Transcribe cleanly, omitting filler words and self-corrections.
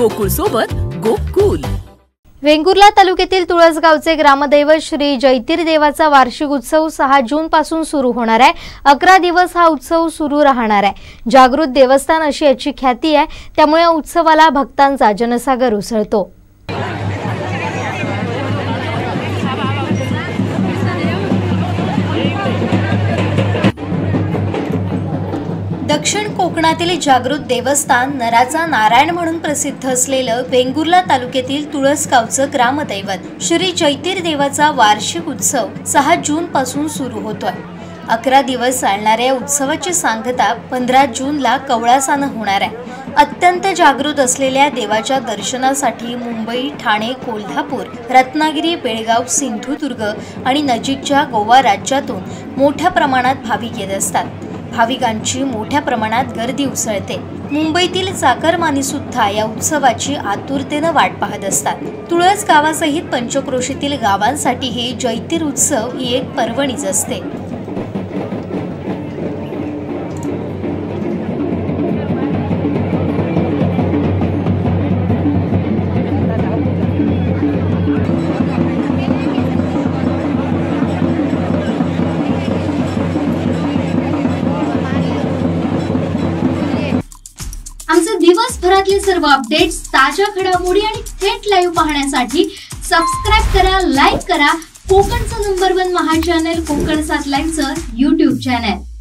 गोकुळ सोबत गोकुल। वेंगुर्ला तालुक्यातील तुळसगावचे ग्रामदैवत श्री जैतीर देवाचा वार्षिक उत्सव 6 जून पासून सुरू होणार आहे। 11 दिवस हा उत्सव सुरू राहणार आहे। जागृत देवस्थान अशी याची ख्याती आहे, त्यामुळे उत्सवाला भक्तांचा जनसागर उसळतो। दक्षिण कोकणातील जागृत देवस्थान नराचा नारायण म्हणून प्रसिद्ध असलेलं वेंगुर्ला तालुक्यातील तुळसगावचं ग्रामदैवत श्री जैतीर देवाचा वार्षिक उत्सव 6 जून पासून सुरू होतोय। 11 दिवस चालणाऱ्या या उत्सवाची सांगता 15 जूनला कवळासानं होणार आहे। अत्यंत जागृत असलेल्या देवाच्या दर्शनासाठी मुंबई, ठाणे, कोल्हापूर, रत्नागिरी, बेळगाव, सिंधुदुर्ग आणि नजीकच्या गोवा राज्यातून मोठ्या प्रमाणात भाविक येत असतात। भाविकांची मोठ्या प्रमाणात गर्दी उसळते। मुंबईतील चाकरमानी सुद्धा या उत्सवाची आतुरतेने वाट पाहत असतात। तुळस गावासहित पंचक्रोशीतील गावांसाठी हे जैतीर उत्सव ही एक पर्वणीच असते। आमचे दिवसभरातले सर्व अपडेट्स, ताज्या घडामोडी आणि थेट लाईव्ह पाहण्यासाठी सबस्क्राइब करा, लाईक करा कोकणचं नंबर 1 महा चॅनल कोकण 7 लाईव्हचं YouTube चॅनल।